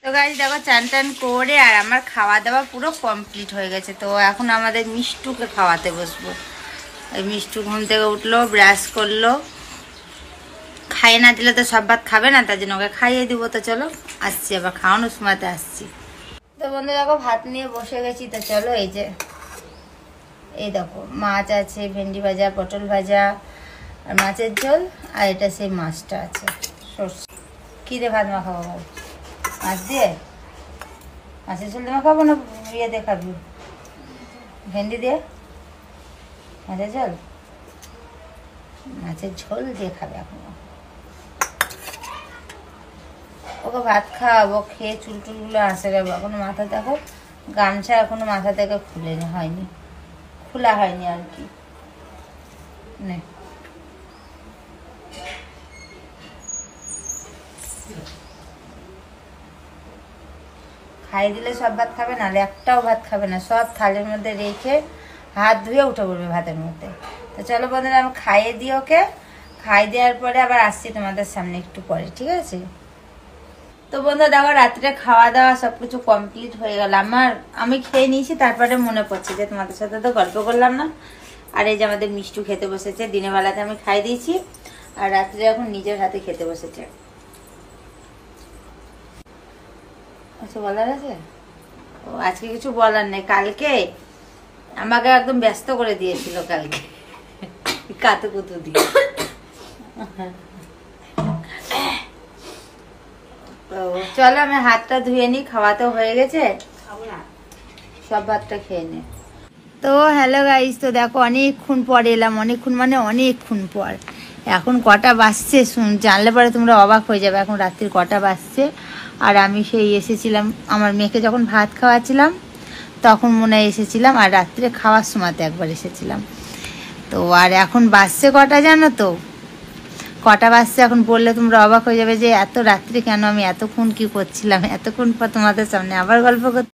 তো গাইস দেখো চান টান করে আর আমার খাওয়া দাওয়া পুরো কমপ্লিট হয়ে গেছে। তো এখন আমাদের মিষ্টুকে খাওয়াতে বসবো। ওই মিষ্টু ঘুম থেকে উঠলো, ব্রাশ করলো, খাইয়ে না দিলে তো সব ভাত খাবে না, তার জন্য ওকে খাইয়ে দিব। তো চলো আসছি, আবার খাওয়ানোর সময়তে আসছি। তো বন্ধু দেখো ভাত নিয়ে বসে গেছি। তো চলো এই দেখো মাছ আছে, ভেন্ডি ভাজা, পটল ভাজা আর মাছের ঝোল, আর এটা সেই মাছটা আছে সর্ষে। কী দিয়ে ভাত মাখাবো ভাই? মাছ দিয়ে? মাছের ঝোল দিয়ে মাখাবো না ইয়ে দিয়ে খাবি? ভেন্ডি দিয়ে মাছের ঝোল? মাছের ঝোল দিয়ে খাবে এখন। ওকে ভাত খাওয়াবো, খেয়ে চুল টুলগুলো আসে যাবো। এখনো মাথা দেখো গামছা এখনো মাথা থেকে খোলা হয়নি আর কি। খাইয়ে দিলে সব ভাত খাবে, নাহলে একটাও ভাত খাবে না। সব থালের মধ্যে রেখে হাত ধুয়ে উঠে পড়বে ভাতের মধ্যে। তো চলো বন্ধুরা আমি খাইয়ে দিই ওকে। খাই দেওয়ার পরে আবার আসছি তোমাদের সামনে একটু পরে, ঠিক আছে? তো বন্ধুরা দেখো রাত্রে খাওয়া দাওয়া সবকিছু কমপ্লিট হয়ে গেল আমার। আমি খেয়ে নিয়েছি, তারপরে মনে পড়ছে যে তোমাদের সাথে তো গল্প করলাম না। আর এই যে আমাদের মিষ্টু খেতে বসেছে। দিনের বেলাতে আমি খাই দিয়েছি, আর রাত্রে এখন নিজের হাতে খেতে বসেছে। আচ্ছা বলার আছে? ও আজকে কিছু বলার নেই। কালকে আমাকে একদম ব্যস্ত করে দিয়েছিল, কালকে কাতুকুতু দিয়ে। তো চলো আমি হাতটা ধুয়ে নিই, খাওয়া তো হয়ে গেছে, সব ভাতটা খেয়ে নে। তো হ্যালো গাইস, তো দেখো অনেকক্ষণ পর এলাম, অনেকক্ষণ মানে অনেকক্ষণ পর। এখন কটা বাজছে জানলে পরে তোমরা অবাক হয়ে যাবে এখন রাত্রির কটা বাজছে। আর আমি সেই এসেছিলাম আমার মেয়েকে যখন ভাত খাওয়াচ্ছিলাম তখন মনে হয় এসেছিলাম, আর রাত্রে খাওয়ার সময়তে একবার এসেছিলাম। তো আর এখন বাজছে কটা জানো তো? কটা বাজছে এখন বললে তোমরা অবাক হয়ে যাবে যে এত রাত্রে কেন আমি এতক্ষণ কি করছিলাম। এতক্ষণ পর তোমাদের সামনে আবার গল্প করতে